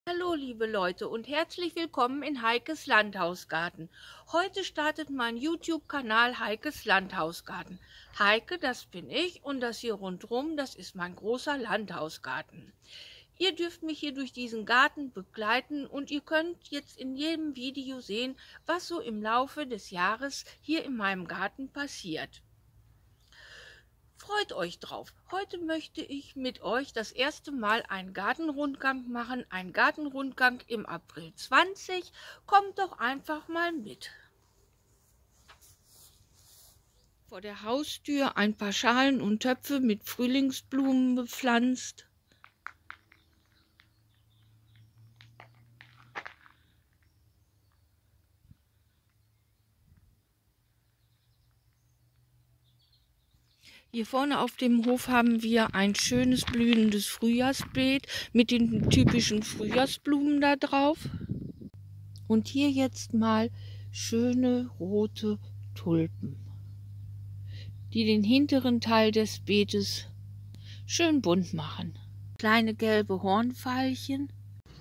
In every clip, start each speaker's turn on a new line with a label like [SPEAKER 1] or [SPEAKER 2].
[SPEAKER 1] Hallo liebe Leute und herzlich willkommen in Heikes Landhausgarten. Heute startet mein YouTube-Kanal Heikes Landhausgarten. Heike, das bin ich, und das hier rundherum, das ist mein großer Landhausgarten. Ihr dürft mich hier durch diesen Garten begleiten und ihr könnt jetzt in jedem Video sehen, was so im Laufe des Jahres hier in meinem Garten passiert. Freut euch drauf. Heute möchte ich mit euch das erste Mal einen Gartenrundgang machen. Ein Gartenrundgang im April 20. Kommt doch einfach mal mit. Vor der Haustür ein paar Schalen und Töpfe mit Frühlingsblumen bepflanzt. Hier vorne auf dem Hof haben wir ein schönes blühendes Frühjahrsbeet mit den typischen Frühjahrsblumen da drauf. Und hier jetzt mal schöne rote Tulpen, die den hinteren Teil des Beetes schön bunt machen. Kleine gelbe Hornveilchen.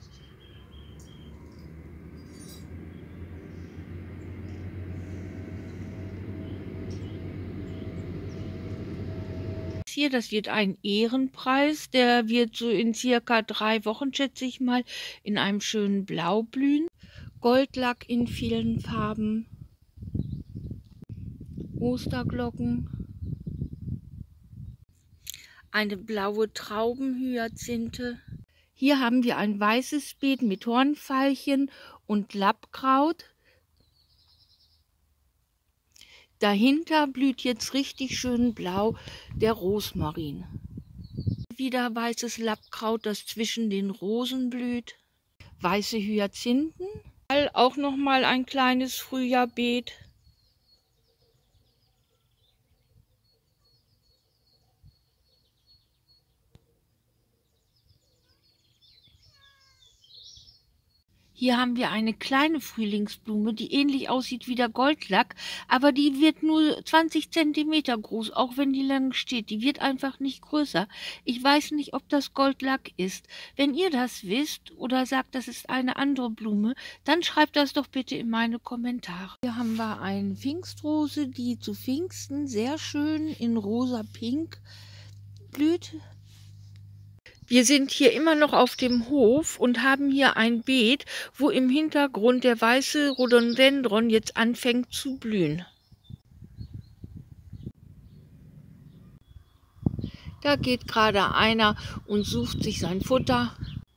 [SPEAKER 1] Hier, das wird ein Ehrenpreis, der wird so in circa 3 Wochen, schätze ich mal, in einem schönen Blau blühen. Goldlack in vielen Farben, Osterglocken, eine blaue Traubenhyazinthe. Hier haben wir ein weißes Beet mit Hornveilchen und Lappkraut. Dahinter blüht jetzt richtig schön blau der Rosmarin. Wieder weißes Lappkraut, das zwischen den Rosen blüht. Weiße Hyazinthen. Auch nochmal ein kleines Frühjahrbeet. Hier haben wir eine kleine Frühlingsblume, die ähnlich aussieht wie der Goldlack, aber die wird nur 20 cm groß, auch wenn die lang steht. Die wird einfach nicht größer. Ich weiß nicht, ob das Goldlack ist. Wenn ihr das wisst oder sagt, das ist eine andere Blume, dann schreibt das doch bitte in meine Kommentare. Hier haben wir eine Pfingstrose, die zu Pfingsten sehr schön in rosa-pink blüht. Wir sind hier immer noch auf dem Hof und haben hier ein Beet, wo im Hintergrund der weiße Rhododendron jetzt anfängt zu blühen. Da geht gerade einer und sucht sich sein Futter.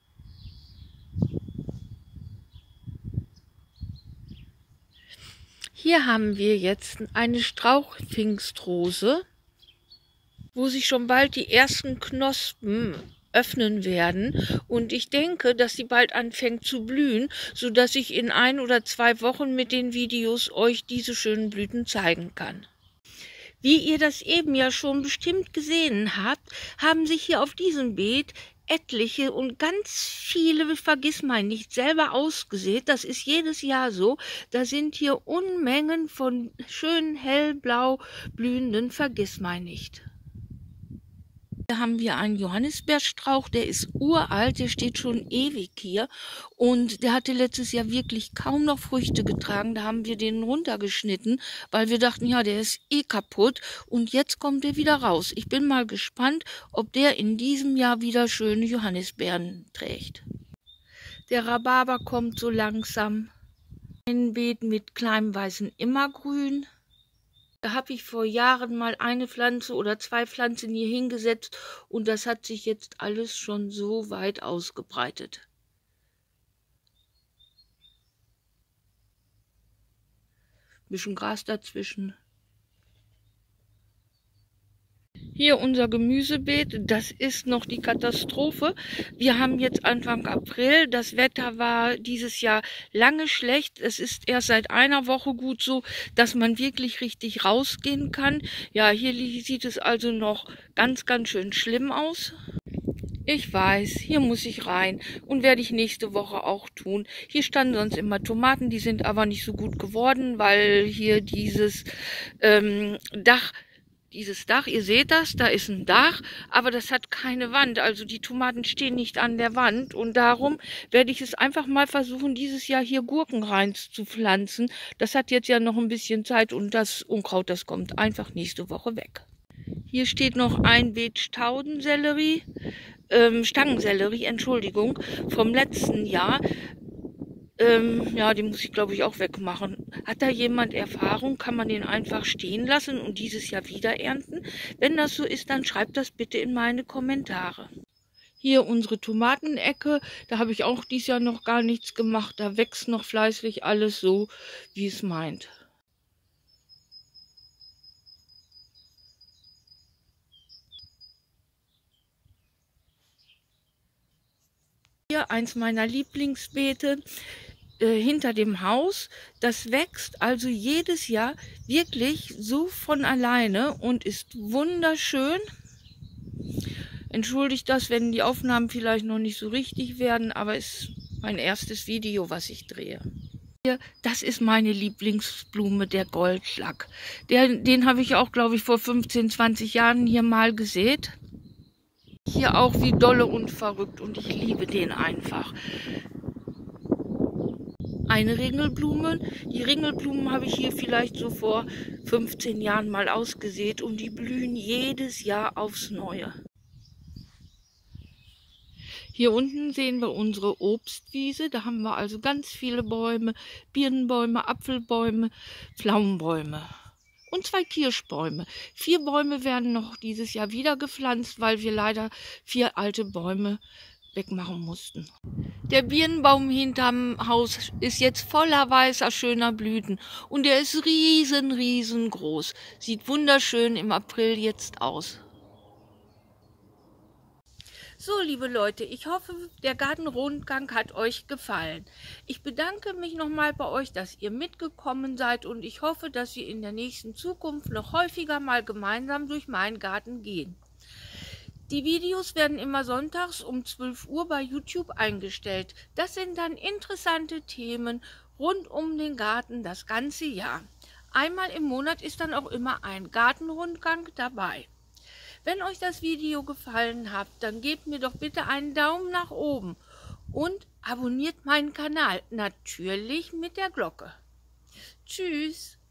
[SPEAKER 1] Hier haben wir jetzt eine Strauchpfingstrose, wo sich schon bald die ersten Knospen öffnen werden, und ich denke, dass sie bald anfängt zu blühen, so dass ich in 1 oder 2 Wochen mit den Videos euch diese schönen Blüten zeigen kann. Wie ihr das eben ja schon bestimmt gesehen habt, haben sich hier auf diesem Beet etliche und ganz viele Vergissmeinnicht selber ausgesät. Das ist jedes Jahr so. Da sind hier Unmengen von schön hellblau blühenden Vergissmeinnicht. Hier haben wir einen Johannisbeerstrauch, der ist uralt, der steht schon ewig hier und der hatte letztes Jahr wirklich kaum noch Früchte getragen. Da haben wir den runtergeschnitten, weil wir dachten, ja, der ist eh kaputt, und jetzt kommt er wieder raus. Ich bin mal gespannt, ob der in diesem Jahr wieder schöne Johannisbeeren trägt. Der Rhabarber kommt so langsam. Ein Beet mit kleinem weißen Immergrün. Da habe ich vor Jahren mal eine Pflanze oder 2 Pflanzen hier hingesetzt und das hat sich jetzt alles schon so weit ausgebreitet. Bisschen Gras dazwischen. Hier unser Gemüsebeet, das ist noch die Katastrophe. Wir haben jetzt Anfang April, das Wetter war dieses Jahr lange schlecht. Es ist erst seit einer Woche gut so, dass man wirklich richtig rausgehen kann. Ja, hier sieht es also noch ganz, ganz schön schlimm aus. Ich weiß, hier muss ich rein und werde ich nächste Woche auch tun. Hier standen sonst immer Tomaten, die sind aber nicht so gut geworden, weil hier dieses Dach dieses Dach, ihr seht das, da ist ein Dach, aber das hat keine Wand. Also die Tomaten stehen nicht an der Wand und darum werde ich es einfach mal versuchen, dieses Jahr hier Gurken reinzupflanzen. Das hat jetzt ja noch ein bisschen Zeit und das Unkraut, das kommt einfach nächste Woche weg. Hier steht noch ein Beet Staudensellerie, Stangensellerie, Entschuldigung, vom letzten Jahr. Ja, den muss ich, glaube ich, auch wegmachen. Hat da jemand Erfahrung? Kann man den einfach stehen lassen und dieses Jahr wieder ernten? Wenn das so ist, dann schreibt das bitte in meine Kommentare. Hier unsere Tomatenecke, da habe ich auch dieses Jahr noch gar nichts gemacht. Da wächst noch fleißig alles so, wie es meint. Hier eins meiner Lieblingsbeete hinter dem Haus. Das wächst also jedes Jahr wirklich so von alleine und ist wunderschön. Entschuldigt das, wenn die Aufnahmen vielleicht noch nicht so richtig werden, aber es ist mein erstes Video, was ich drehe. Hier, das ist meine Lieblingsblume, der Goldlack. Den habe ich auch, glaube ich, vor 15, 20 Jahren hier mal gesät. Hier auch wie dolle und verrückt und ich liebe den einfach. Eine Ringelblume. Die Ringelblumen habe ich hier vielleicht so vor 15 Jahren mal ausgesät und die blühen jedes Jahr aufs Neue. Hier unten sehen wir unsere Obstwiese. Da haben wir also ganz viele Bäume, Birnenbäume, Apfelbäume, Pflaumenbäume und 2 Kirschbäume. 4 Bäume werden noch dieses Jahr wieder gepflanzt, weil wir leider 4 alte Bäume wegmachen mussten. Der Birnenbaum hinterm Haus ist jetzt voller weißer, schöner Blüten und der ist riesengroß. Sieht wunderschön im April jetzt aus. So, liebe Leute, ich hoffe, der Gartenrundgang hat euch gefallen. Ich bedanke mich nochmal bei euch, dass ihr mitgekommen seid und ich hoffe, dass wir in der nächsten Zukunft noch häufiger mal gemeinsam durch meinen Garten gehen. Die Videos werden immer sonntags um 12 Uhr bei YouTube eingestellt. Das sind dann interessante Themen rund um den Garten das ganze Jahr. Einmal im Monat ist dann auch immer ein Gartenrundgang dabei. Wenn euch das Video gefallen hat, dann gebt mir doch bitte einen Daumen nach oben und abonniert meinen Kanal, natürlich mit der Glocke. Tschüss!